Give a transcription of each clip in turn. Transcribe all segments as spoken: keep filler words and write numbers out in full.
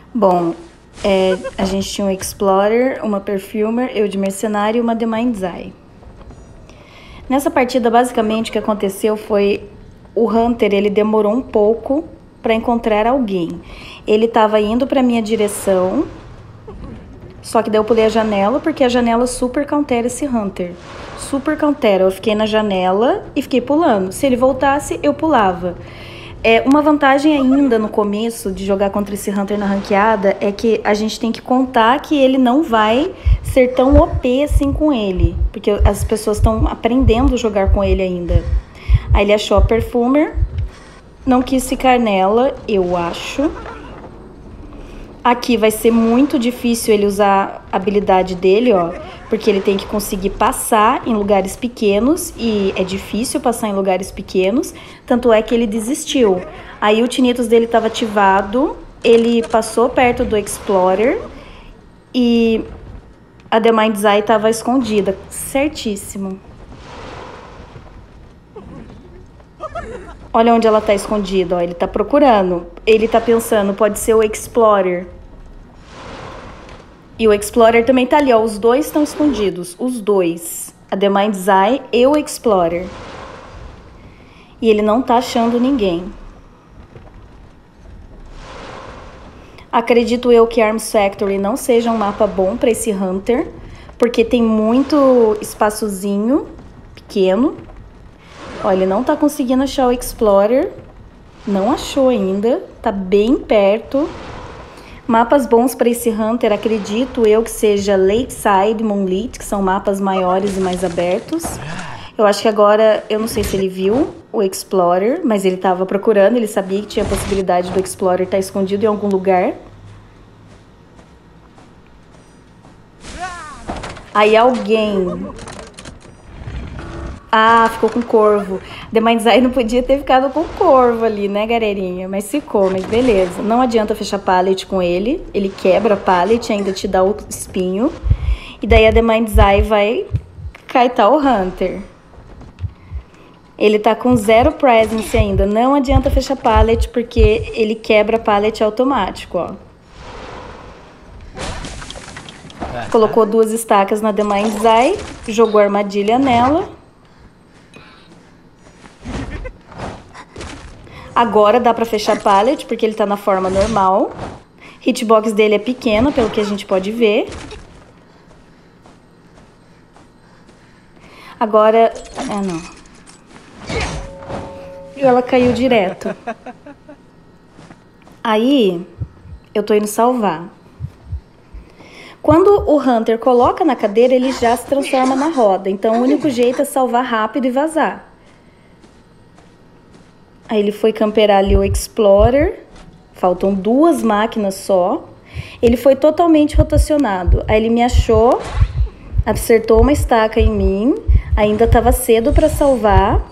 Bom, é, a gente tinha um Explorer, uma Perfumer, eu de mercenário e uma The Mind's Eye. Nessa partida, basicamente, o que aconteceu foi... O Hunter, ele demorou um pouco para encontrar alguém. Ele estava indo para minha direção, só que daí eu pulei a janela, porque a janela super countera esse Hunter. Super countera. Eu fiquei na janela e fiquei pulando. Se ele voltasse, eu pulava. É, uma vantagem ainda no começo de jogar contra esse Hunter na ranqueada é que a gente tem que contar que ele não vai ser tão O P assim com ele. Porque as pessoas estão aprendendo a jogar com ele ainda. Aí ele achou a Perfumer, não quis ficar nela, eu acho. Aqui vai ser muito difícil ele usar a habilidade dele, ó, porque ele tem que conseguir passar em lugares pequenos, e é difícil passar em lugares pequenos, tanto é que ele desistiu. Aí o Tinnitus dele estava ativado, ele passou perto do Explorer, e a The Mind's Eye estava escondida, certíssimo. Olha onde ela tá escondida, ó. Ele tá procurando. Ele tá pensando, pode ser o Explorer. E o Explorer também tá ali, ó. Os dois estão escondidos. Os dois. A The Mind's Eye e o Explorer. E ele não tá achando ninguém. Acredito eu que Arms Factory não seja um mapa bom pra esse Hunter. Porque tem muito espaçozinho pequeno. Ó, ele não tá conseguindo achar o Explorer. Não achou ainda. Tá bem perto. Mapas bons para esse Hunter, acredito eu que seja Lakeside, Moonlit, que são mapas maiores e mais abertos. Eu acho que agora, eu não sei se ele viu o Explorer, mas ele tava procurando, ele sabia que tinha a possibilidade do Explorer estar escondido em algum lugar. Aí alguém... Ah, ficou com corvo. The Mind's Eye não podia ter ficado com corvo ali, né, galerinha? Mas ficou, mas beleza. Não adianta fechar pallet com ele. Ele quebra a pallet, ainda te dá o espinho. E daí a The Mind's Eye vai kaitar o Hunter. Ele tá com zero presence ainda. Não adianta fechar pallet, porque ele quebra a pallet automático, ó. Colocou duas estacas na The Mind's Eye. Jogou a armadilha nela. Agora dá pra fechar pallet, porque ele tá na forma normal. Hitbox dele é pequeno, pelo que a gente pode ver. Agora... Ah, não. E ela caiu direto. Aí, eu tô indo salvar. Quando o Hunter coloca na cadeira, ele já se transforma na roda. Então, o único jeito é salvar rápido e vazar. Aí ele foi camperar ali o Explorer. Faltam duas máquinas só. Ele foi totalmente rotacionado. Aí ele me achou, acertou uma estaca em mim. Ainda estava cedo para salvar.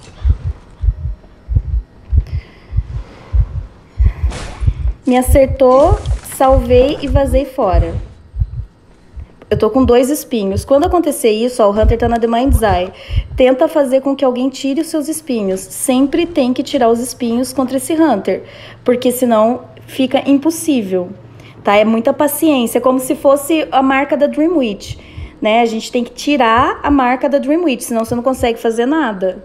Me acertou, salvei e vazei fora. Eu tô com dois espinhos. Quando acontecer isso, ó, o Hunter tá na The Mind's Eye. Tenta fazer com que alguém tire os seus espinhos. Sempre tem que tirar os espinhos contra esse Hunter. Porque senão fica impossível. Tá? É muita paciência. É como se fosse a marca da Dream Witch. Né? A gente tem que tirar a marca da Dream Witch. Senão você não consegue fazer nada.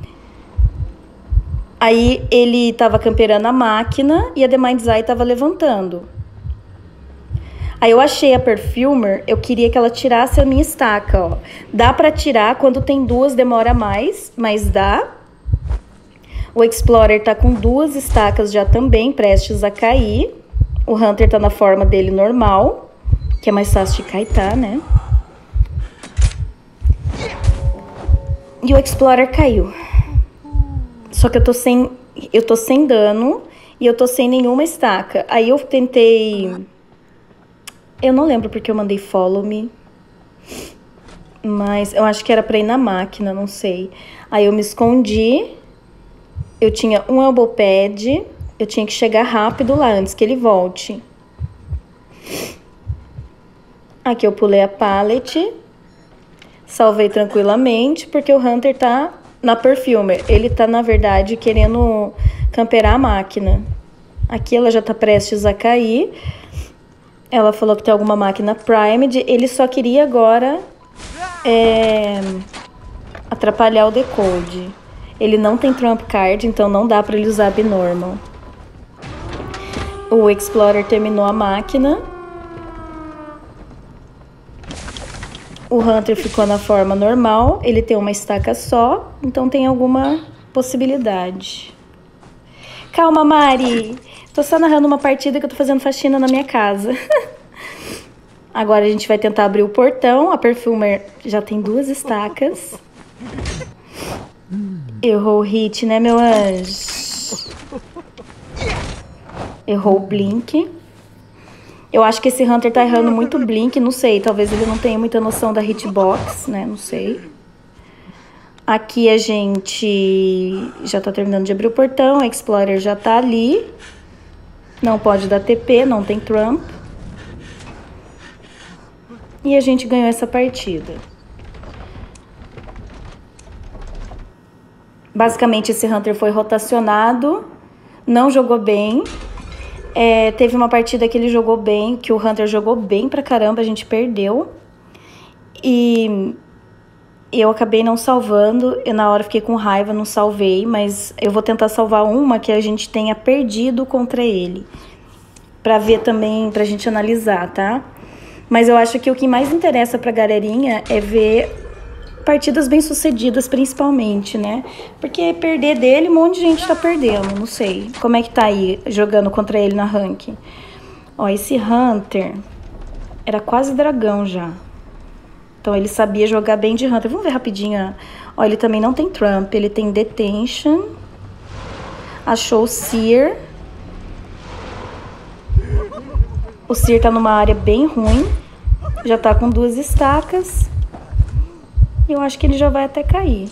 Aí ele tava camperando a máquina e a The Mind's Eye tava levantando. Aí eu achei a Perfumer, eu queria que ela tirasse a minha estaca, ó. Dá pra tirar, quando tem duas demora mais, mas dá. O Explorer tá com duas estacas já também, prestes a cair. O Hunter tá na forma dele normal, que é mais fácil de kaitar, né? E o Explorer caiu. Só que eu tô sem, eu tô sem dano e eu tô sem nenhuma estaca. Aí eu tentei... Eu não lembro porque eu mandei follow me. Mas eu acho que era pra ir na máquina, não sei. Aí eu me escondi. Eu tinha um elbow pad. Eu tinha que chegar rápido lá antes que ele volte. Aqui eu pulei a pallet. Salvei tranquilamente, porque o Hunter tá na Perfumer. Ele tá, na verdade, querendo camperar a máquina. Aqui ela já tá prestes a cair. Ela falou que tem alguma máquina Primed. Ele só queria agora é, atrapalhar o Decode. Ele não tem Trump Card, então não dá pra ele usar Abnormal. O Explorer terminou a máquina. O Hunter ficou na forma normal. Ele tem uma estaca só, então tem alguma possibilidade. Calma, Mari! Tô só narrando uma partida que eu tô fazendo faxina na minha casa. Agora a gente vai tentar abrir o portão. A Perfumer já tem duas estacas. Errou o hit, né, meu anjo? Errou o blink. Eu acho que esse Hunter tá errando muito blink, não sei. Talvez ele não tenha muita noção da hitbox, né, não sei. Aqui a gente já tá terminando de abrir o portão. A Explorer já tá ali. Não pode dar T P, não tem Trump. E a gente ganhou essa partida. Basicamente, esse Hunter foi rotacionado. Não jogou bem. É, teve uma partida que ele jogou bem, que o Hunter jogou bem pra caramba, a gente perdeu. E eu acabei não salvando. Eu na hora fiquei com raiva, não salvei, mas eu vou tentar salvar uma que a gente tenha perdido contra ele. Pra ver também, pra gente analisar, tá? Mas eu acho que o que mais interessa pra galerinha é ver partidas bem-sucedidas, principalmente, né? Porque perder dele, um monte de gente tá perdendo, não sei. Como é que tá aí, jogando contra ele na rank? Ó, esse Hunter era quase dragão já. Então ele sabia jogar bem de Hunter. Vamos ver rapidinho. Ó, ele também não tem Trump, ele tem Detention. Achou o Seer. O Seer tá numa área bem ruim. Já tá com duas estacas. Eu acho que ele já vai até cair.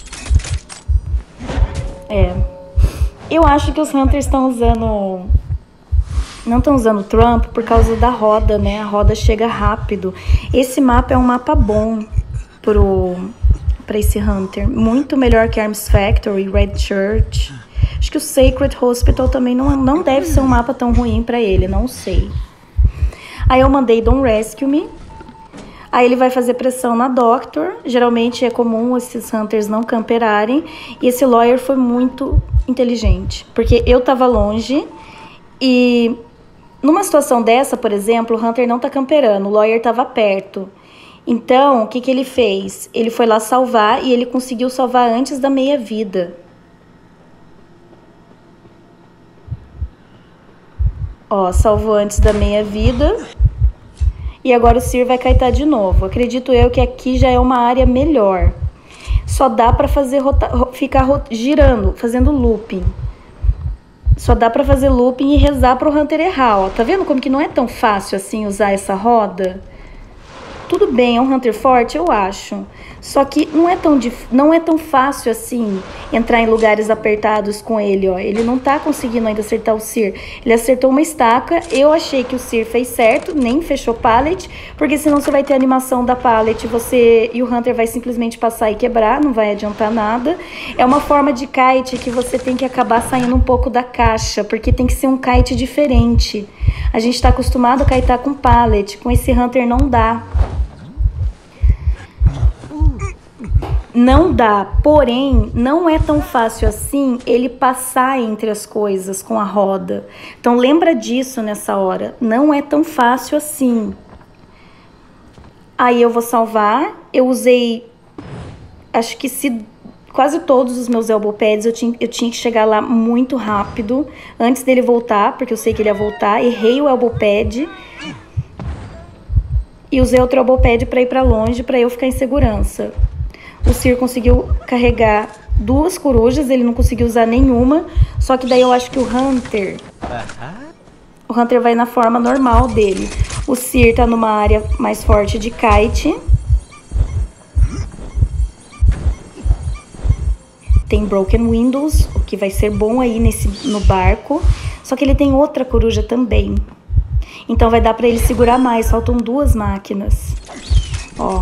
É. Eu acho que os Hunters estão usando... Não estão usando Trump por causa da roda, né? A roda chega rápido. Esse mapa é um mapa bom pro, pra esse Hunter. Muito melhor que Arms Factory, Red Church. Acho que o Sacred Hospital também não, não deve ser um mapa tão ruim pra ele, não sei. Aí eu mandei Don't Rescue Me. Aí ele vai fazer pressão na Doctor. Geralmente é comum esses Hunters não camperarem. E esse Lawyer foi muito inteligente. Porque eu tava longe. E numa situação dessa, por exemplo, o Hunter não tá camperando. O Lawyer tava perto. Então, o que que ele fez? Ele foi lá salvar e ele conseguiu salvar antes da meia vida. Ó, salvou antes da meia vida. E agora o Seer vai kaitar de novo. Acredito eu que aqui já é uma área melhor. Só dá pra fazer rota, ficar rot, girando, fazendo looping. Só dá pra fazer looping e rezar pro Hunter errar, ó. Tá vendo como que não é tão fácil assim usar essa roda? Tudo bem, é um Hunter forte, eu acho. Só que não é tão, não é tão fácil assim entrar em lugares apertados com ele, ó. Ele não tá conseguindo ainda acertar o Seer. Ele acertou uma estaca. Eu achei que o Seer fez certo, nem fechou pallet, porque senão você vai ter a animação da pallet, você e o Hunter vai simplesmente passar e quebrar, não vai adiantar nada. É uma forma de kite que você tem que acabar saindo um pouco da caixa, porque tem que ser um kite diferente. A gente tá acostumado a kitar com pallet, com esse Hunter não dá. Não dá, porém, não é tão fácil assim ele passar entre as coisas com a roda. Então lembra disso nessa hora, não é tão fácil assim. Aí eu vou salvar, eu usei, acho que se quase todos os meus elbow pads eu tinha, eu tinha que chegar lá muito rápido, antes dele voltar, porque eu sei que ele ia voltar, errei o elbow pad. E usei outro elbow pad para ir para longe, para eu ficar em segurança. O Seer conseguiu carregar duas corujas, ele não conseguiu usar nenhuma. Só que daí eu acho que o Hunter... O Hunter vai na forma normal dele. O Seer tá numa área mais forte de kite. Tem Broken Windows, o que vai ser bom aí nesse, no barco. Só que ele tem outra coruja também. Então vai dar pra ele segurar mais. Faltam duas máquinas. Ó.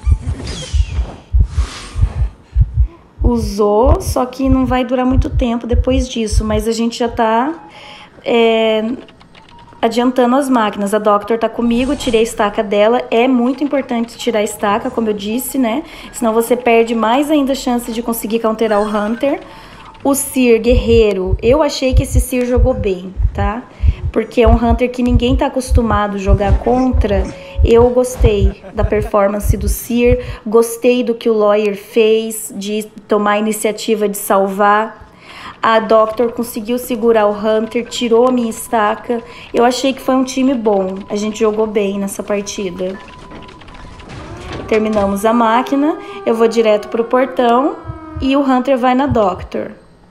Usou, só que não vai durar muito tempo depois disso. Mas a gente já tá é, adiantando as máquinas. A Doctor tá comigo, tirei a estaca dela. É muito importante tirar a estaca, como eu disse, né? Senão você perde mais ainda a chance de conseguir counterar o Hunter. O Seer, guerreiro, eu achei que esse Seer jogou bem, tá? Porque é um Hunter que ninguém tá acostumado a jogar contra. Eu gostei da performance do Seer, gostei do que o Lawyer fez, de tomar a iniciativa de salvar. A Doctor conseguiu segurar o Hunter, tirou a minha estaca. Eu achei que foi um time bom, a gente jogou bem nessa partida. Terminamos a máquina, eu vou direto pro portão e o Hunter vai na Doctor.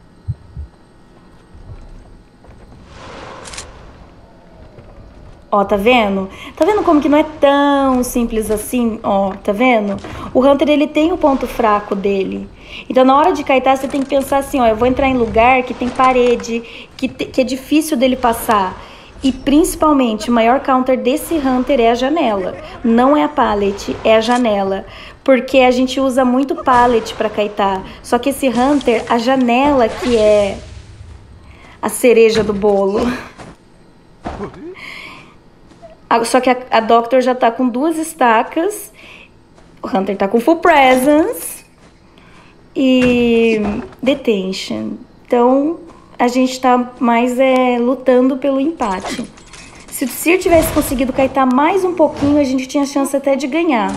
Ó, tá vendo? Tá vendo como que não é tão simples assim? Ó, tá vendo? O Hunter, ele tem o ponto fraco dele. Então, na hora de kaitar, você tem que pensar assim, ó, eu vou entrar em lugar que tem parede, que, te, que é difícil dele passar. E, principalmente, o maior counter desse Hunter é a janela. Não é a pallet, é a janela. Porque a gente usa muito pallet pra kaitar. Só que esse Hunter, a janela que é a cereja do bolo. Só que a, a Doctor já tá com duas estacas, o Hunter tá com full presence e detention. Então, a gente tá mais é, lutando pelo empate. Se o Seer tivesse conseguido kaitar mais um pouquinho, a gente tinha chance até de ganhar.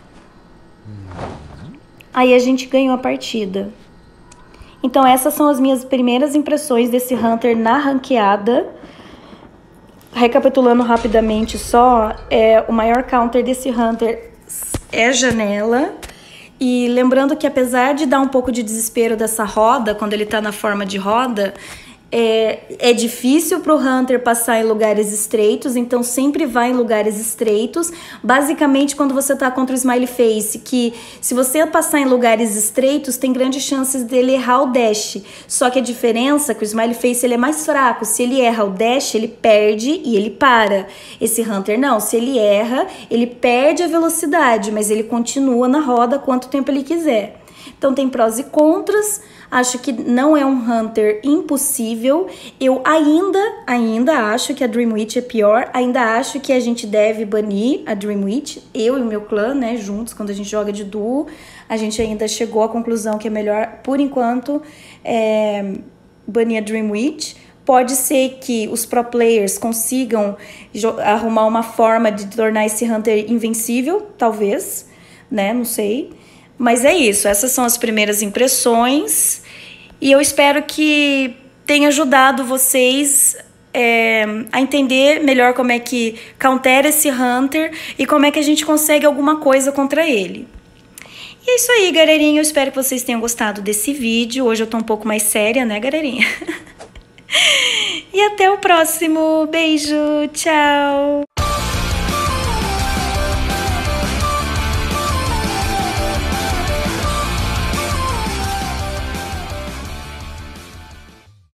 Aí a gente ganhou a partida. Então, essas são as minhas primeiras impressões desse Hunter na ranqueada. Recapitulando rapidamente só, é, o maior counter desse Hunter é janela. E lembrando que apesar de dar um pouco de desespero dessa roda, quando ele tá na forma de roda, é, é difícil pro Hunter passar em lugares estreitos, então sempre vai em lugares estreitos. Basicamente, quando você tá contra o Smiley Face, que se você passar em lugares estreitos, tem grandes chances dele errar o dash. Só que a diferença é que o Smiley Face ele é mais fraco. Se ele erra o dash, ele perde e ele para. Esse Hunter não, se ele erra, ele perde a velocidade, mas ele continua na roda quanto tempo ele quiser. Então tem prós e contras. Acho que não é um Hunter impossível. Eu ainda, ainda acho que a Dream Witch é pior. Ainda acho que a gente deve banir a Dream Witch. Eu e o meu clã, né, juntos, quando a gente joga de duo, a gente ainda chegou à conclusão que é melhor, por enquanto, é, banir a Dream Witch. Pode ser que os pro players consigam arrumar uma forma de tornar esse Hunter invencível, talvez, né, não sei. Mas é isso, essas são as primeiras impressões e eu espero que tenha ajudado vocês é, a entender melhor como é que countera esse Hunter e como é que a gente consegue alguma coisa contra ele. E é isso aí, galerinha, eu espero que vocês tenham gostado desse vídeo. Hoje eu tô um pouco mais séria, né, galerinha? E até o próximo, beijo, tchau!